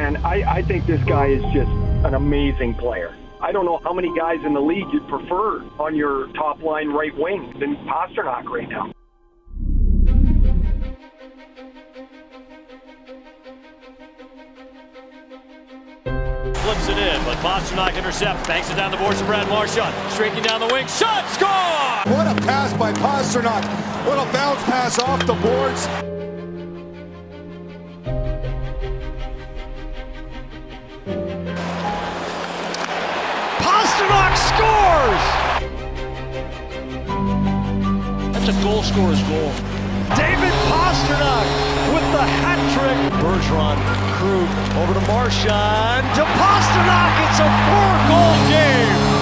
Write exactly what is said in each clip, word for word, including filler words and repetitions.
man, I, I think this guy is just an amazing player. I don't know how many guys in the league you'd prefer on your top line right wing than Pastrnak right now. Flips it in, but Pastrnak intercepts, banks it down the boards to Brad Marchand. Streaking down the wing, shot, score! What a pass by Pastrnak. What a bounce pass off the boards. Pastrnak scores! That's a goal scorer's goal. David Pastrnak with the hat trick. Bergeron, Krug, over to Marchand, to Pastrnak. It's a four-goal game.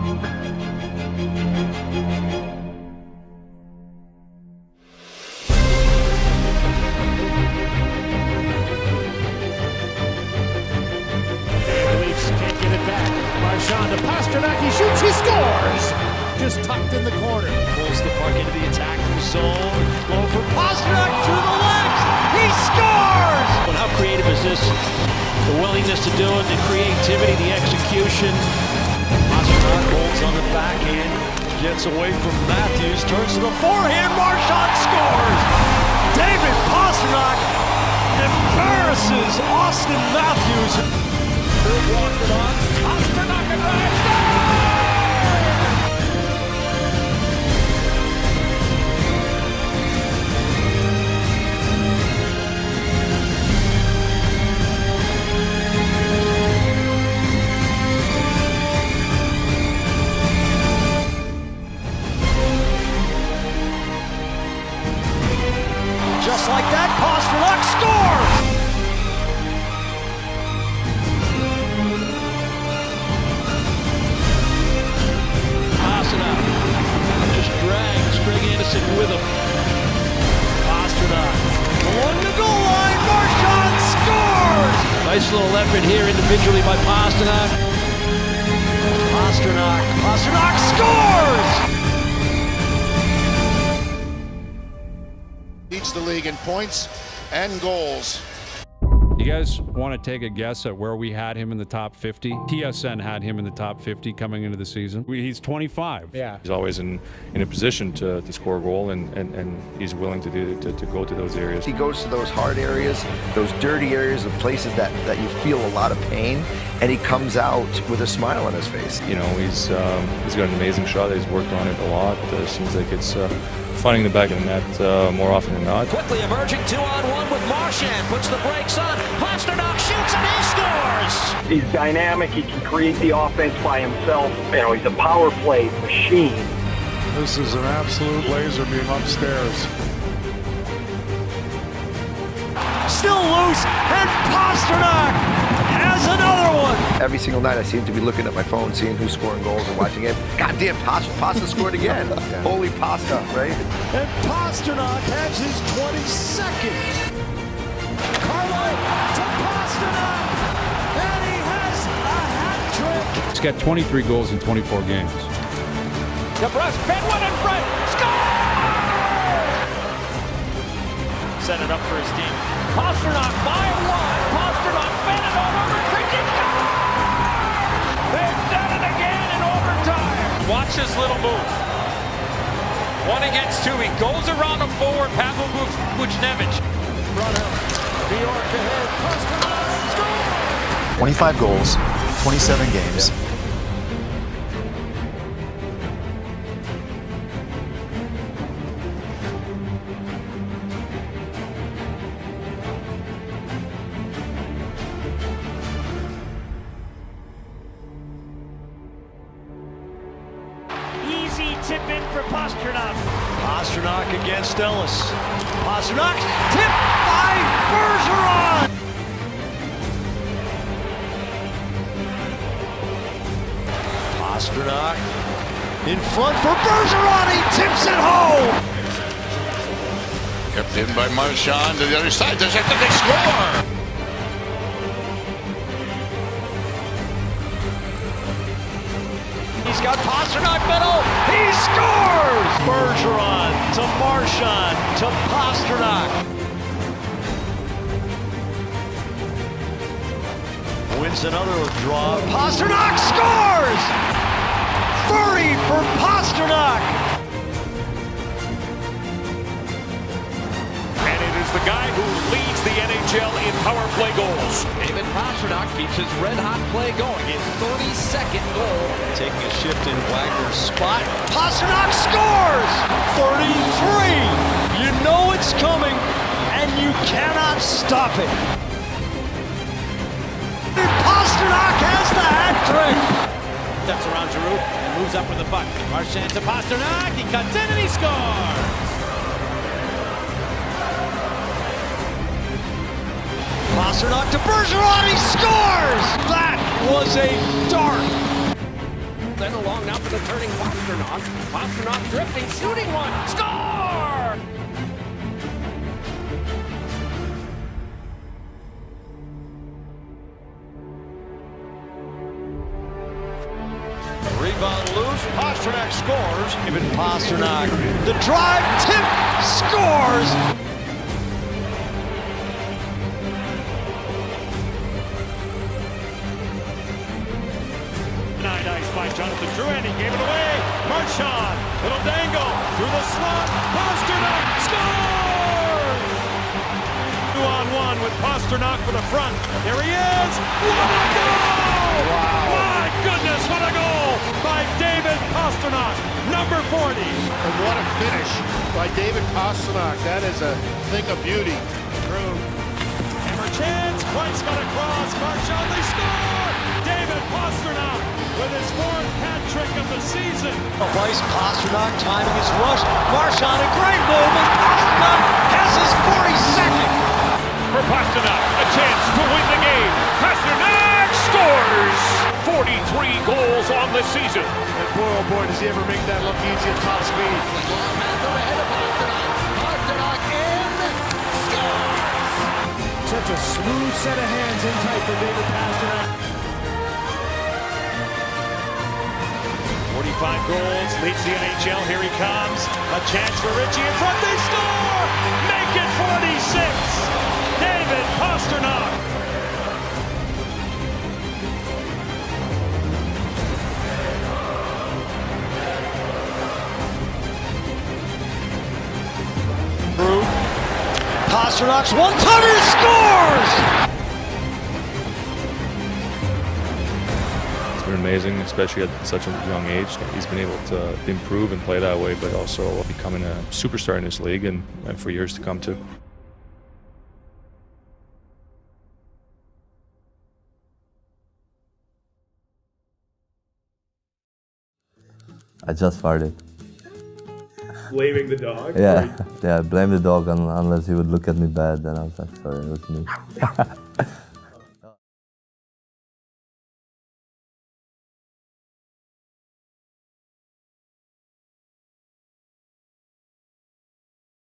The Leafs can't get it back. Marchand to Pastrnak. He shoots. He scores. Just tucked in the corner. Pulls the puck into the attacking zone. Going for Pastrnak to the legs. He scores! But how creative is this? The willingness to do it, the creativity, the execution. Pastrnak holds on the backhand. Gets away from Matthews. Turns to the forehand. Marchand scores! David Pastrnak embarrasses Austin Matthews. Third walked it on. Pastrnak and drives. Just like that, Pastrnak scores! Pastrnak just drags Craig Anderson with him. Pastrnak along the goal line, Marchand scores! Nice little effort here individually by Pastrnak. Pastrnak, Pastrnak scores! Leads the league in points and goals. You guys want to take a guess at where we had him in the top fifty? T S N had him in the top fifty coming into the season. We, he's twenty-five. Yeah. He's always in, in a position to, to score a goal, and, and, and he's willing to, do, to, to go to those areas. He goes to those hard areas, those dirty areas, the places that, that you feel a lot of pain, and he comes out with a smile on his face. You know, he's um, he's got an amazing shot. He's worked on it a lot. Uh, seems like it's uh, finding the back of the net uh, more often than not. Quickly emerging two on one with Marchand, puts the brakes on. Pastrnak shoots and he scores! He's dynamic. He can create the offense by himself. You know, he's a power play machine. This is an absolute laser beam upstairs. Still loose, and Pastrnak has another one! Every single night I seem to be looking at my phone, seeing who's scoring goals and watching it. Goddamn, Pasta, Pasta scored again. Yeah. Holy pasta, right? And Pastrnak has his twenty-second. Carlo to Pastrnak, and he has a hat trick. He's got twenty-three goals in twenty-four games. DeBrusk, big one in front, score! Set it up for his team. Pastrnak by one. Pastrnak fed it on over. Cricket score! They've done it again in overtime. Watch this little move. One against two. He goes around the forward. Pavel Buchnevich. Brought out. New York ahead. Pastrnak scores! twenty-five goals, twenty-seven games. Easy tip in for Pastrnak. Pastrnak against Ellis. Pastrnak tipped by Bergeron. Pastrnak in front for Bergeron. He tips it home. Kept in by Marchand to the other side. Does it? They score? He's got Pastrnak middle. He scores! Bergeron to Marchand to Pastrnak. wins another draw. Pastrnak scores! thirty for Pastrnak! And it is the guy who leads the N H L in power play goals. David Pastrnak keeps his red-hot play going. His thirty-second goal. Taking a shift in Wagner's spot. Pastrnak scores! thirty-three! You know it's coming, and you cannot stop it. Pastrnak has the hat trick! Steps around Giroux and moves up with the puck. Marchand to Pastrnak. He cuts in and he scores! Pastrnak to Bergeron, he scores! That was a dart! Then along now for the turning Pastrnak. Pastrnak drifting, shooting one, score! Rebound loose, Pastrnak scores. Even Pastrnak, the drive, tip, scores! Nice by Jonathan Drouin, he gave it away. Marchand, little dangle through the slot. Pastrnak scores! Two on one with Pastrnak for the front. There he is. What a goal! Wow. My goodness, what a goal by David Pastrnak, number forty. And what a finish by David Pastrnak. That is a thing of beauty. Through. Hammer chance. Price got across. Marchand, they score! David Pastrnak with his fourth hat trick of the season. Twice Pastrnak timing his rush. Marchand, a great move, and Pastrnak has his forty-second. For Pastrnak, a chance to win the game. Pastrnak scores! forty-three goals on the season. And boy, oh boy, does he ever make that look easy at top speed. Matthew ahead of Pastrnak. Pastrnak in, scores! Such a smooth set of hands in tight for David Pastrnak. forty-five goals, leads the N H L. Here he comes. A chance for Richie in front. They score! Make it forty-six! David Pastrnak! Pasternak's one-cutter scores! It's been amazing, especially at such a young age. He's been able to improve and play that way, but also becoming a superstar in this league and, and for years to come too. I just farted. Blaming the dog? Yeah, yeah, blame the dog un unless he would look at me bad, then I was like, sorry, it was me.